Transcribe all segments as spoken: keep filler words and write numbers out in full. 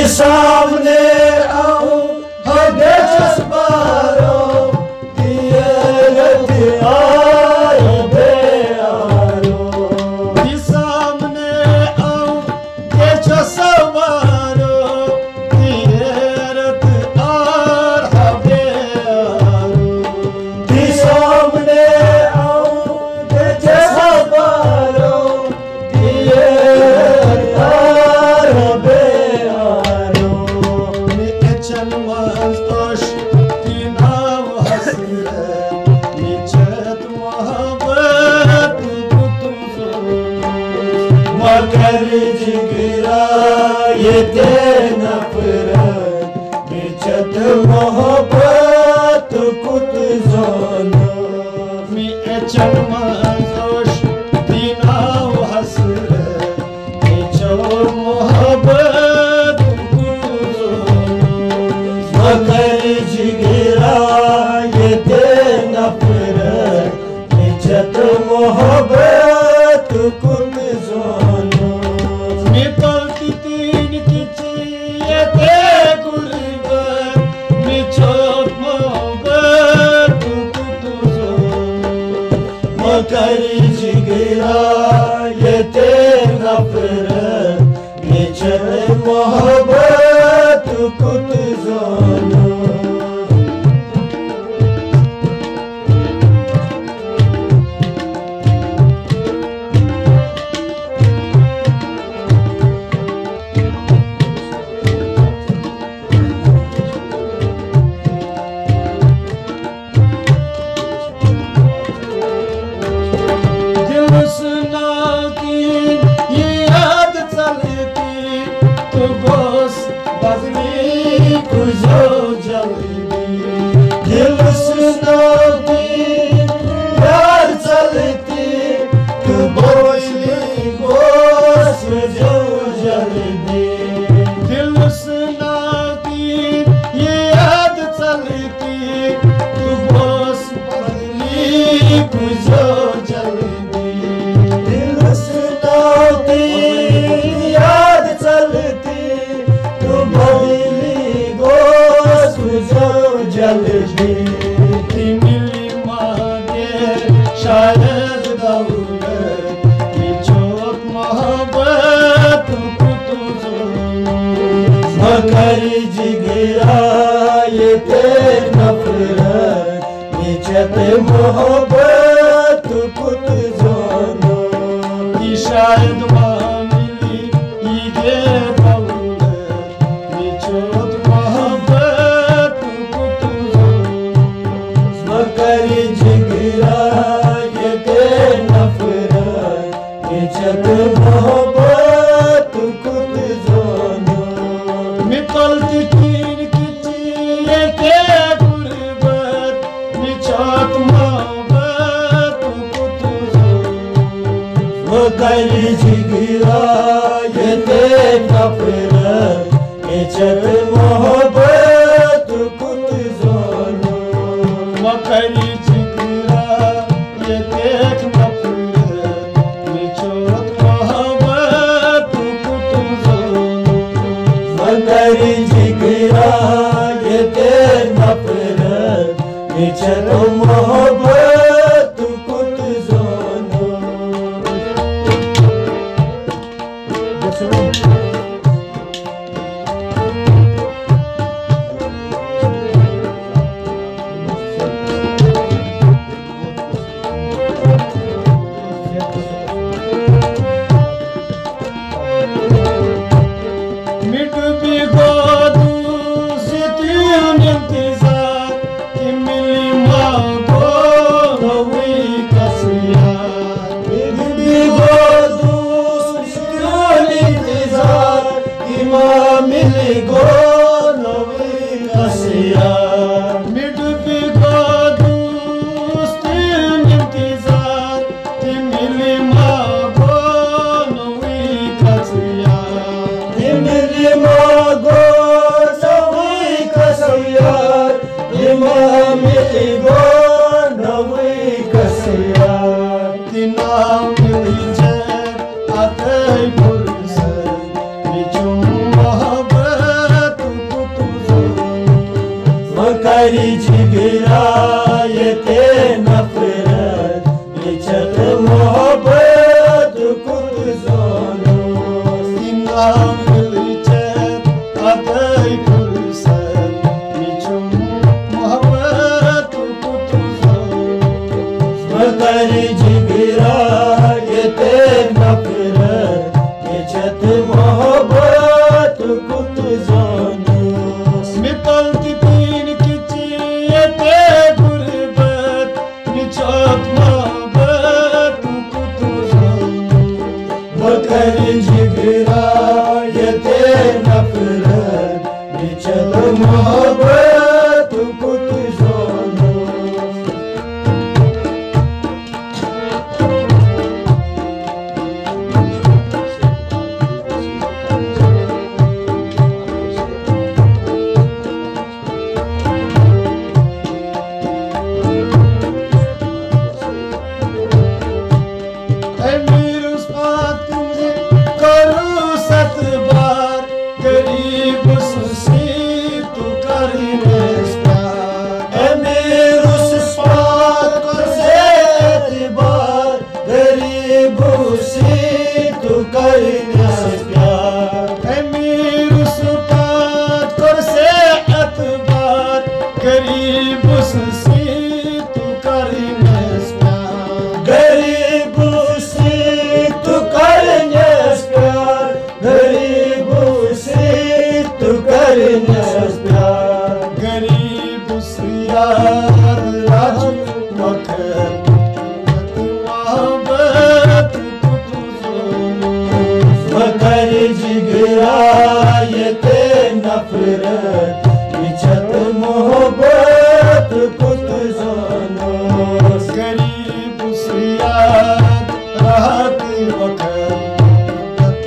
सामने आऊं हगे चस्पारो दिए रत आए बेआरो दी सामने आऊं के चस्पारो दिए रत आर हगे आरो दी सामने आऊं के चस्पारो दिए रत आर हगे मगर जिगरा ये ते नफरत मिचत मोहब्बत कुत जाना मी एचन मंजोश दीनाव हसरत मिचो मोहब्बत कुत जाना मगर जिगरा ये ते नफरत मिचत मोहब्बत कुत कर जिगरा ये ते नफरत मिचत मोहब्बत कुत जाना कुजो जल्दी दिल सुनाती यार चलती तू बोली गोस जो जल्दी दिल सुनाती ये याद चलती तू गोस बदली कुजो जल्दी दिल सुनाती याद चलती तू बोली जल्दी मिली मांगे शायद दौलत मिचोत मोहब्बत कुत मगर जिगरा ये ते नफरत मिचत मोहब्बत कुत जाना शायद मिली ये दौलत मिचोत मगर जिगरा ये ते नफरत मिचत मोहब्बत कुत जाना मितलती तीन किची ये ते गुरबत मिचत मोहब्बत कुत जाना मगर जिगरा ये ते नफरत मिचत मोहब्बत कुत जाना मगर जिगरा ये देख नफरत मिचोत मोहब्बत कुत जाना मगर जिगरा ये देख नफरत मिचत मोहब्बत कुत जाना मिली गो नवी कसिया मिट भी गो दोस्त इंतजार कि मिली माँ गो नवी कसिया मिली माँ गो नवी कसिया माँ मिली गो नवी कसिया दिना मिली जय आते फुर्सत मिचुम मोहब्बत मकरी जिगरा ये ते नफरत मिचत मोहब्बत कुत जानो इनाम मिलचत अतई फुर्सत मिचुम मोहब्बत कुत जानो मकरी जिगरा ये ते नफरत मिचत मोहब्बत कुत जानो मितलती तीन किची ये ते गुरबत मिचत मोहब्बत कुत जानो मकरी जिगरा ये ते नफरत मिचत मोहब्बत कुत जानो मकरी जिगरा ये ते नफरत मिचत मोहब्बत कुत जानो गरीब सियाद रात वक्त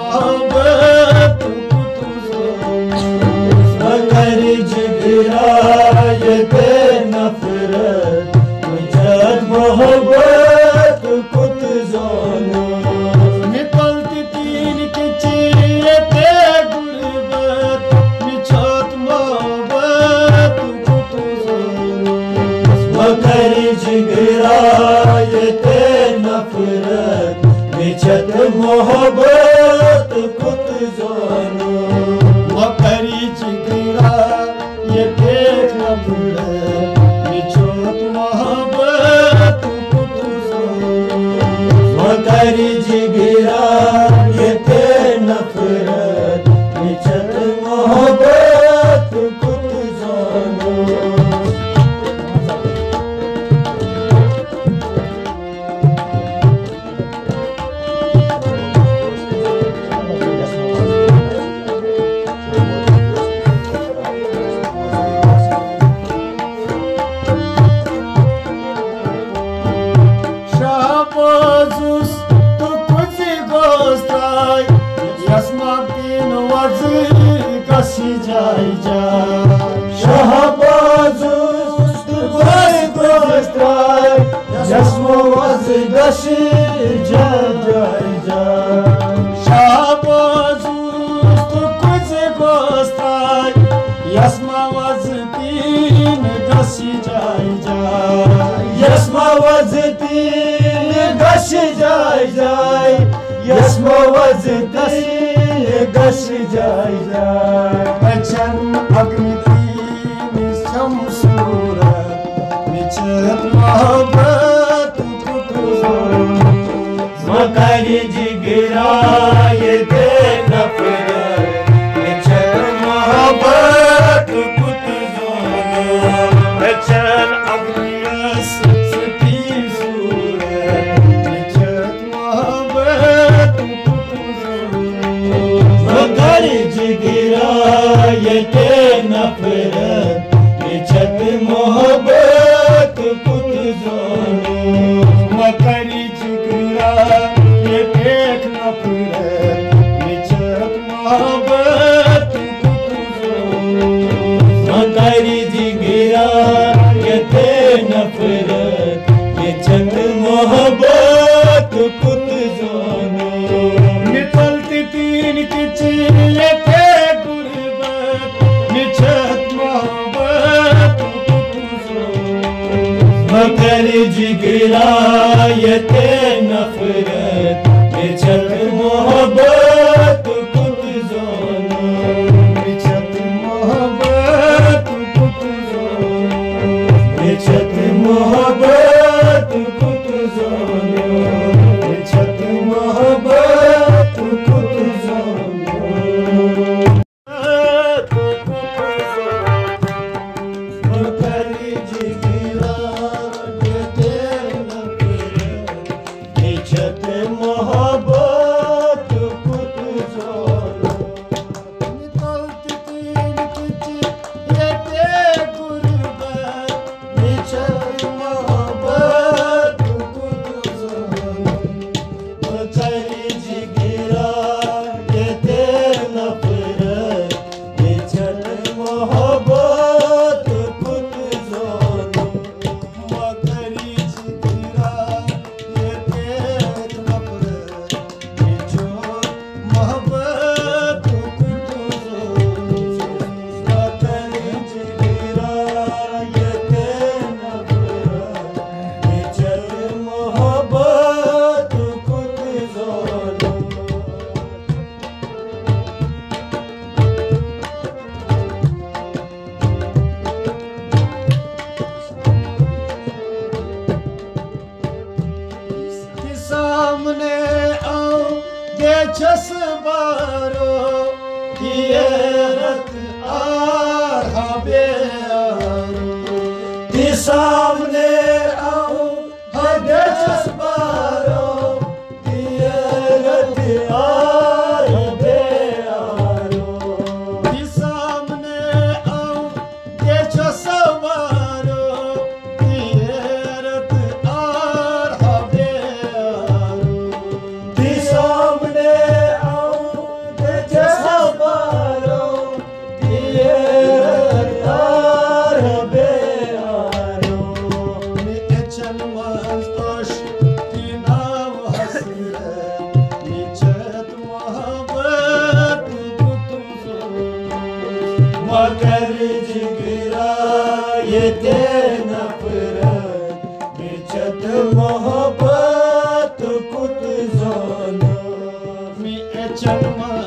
मोहब्बत कुत जानो मकरी जिगरा ये ते नफरत मिचत मोहब्बत कुत जानो मितलती तीन किची ये ते गुरबत मिचत मोहब्बत कुत जानो मकरी जिगरा ये ते नफरत मिचत मोहब्बत कुत जानो मकरी जिगरा ये ते नफरत मिचत मोहब्बत कुत जानो मकरी जिगरा ये ते नफरत मिचत मोहब्बत कुत जानो शाहबाजुस तो कुछ गोस्ताय यस्मातीन वज़ी कशी जाई जा शाहबाजुस तो कुछ गोस्ताय यस्मो वज़ी कशी जाई जा शाहबाजुस तो कुछ गोस्ताय यस्मा वज़ी तीन कशी जाई जा यस्मा वज़ी तीन गश जाय जाय यस्मा वज़ी तीन गश जाय जाय बचन अग्नि तीन शमसूरत मिचत मोहब्बत कुत जानो मकरी जिगरा ये ते नफरत मिचत मोहब्बत कुत जानो बचन अग्नि मकरी जिगरा ये ते नफरत मिचत मोहब्बत कुत जानो मकरी जिगरा ये ते नफरत मिचत मोहब्बत कुत जानो मकरी जिगरा ये ते नफरत मिचत मोहब्बत कुत जानो मितलती तीन किची ये ते गुरबत मिचत मोहब्बत छस बारो ये रत आर हबे दी सामने आओ हगे छस बारो ये रत आर हबे दी सामने आओ ये छस बारो ये रत आर हबे दी सामने आओ ये छस बारो ये रत आर हबे निचन मस्तोश की नाम हसरत निचत मोहब्बत मगर जिगरा ये ते नफरत निचत मोहब्बत कुत जोनो मी चन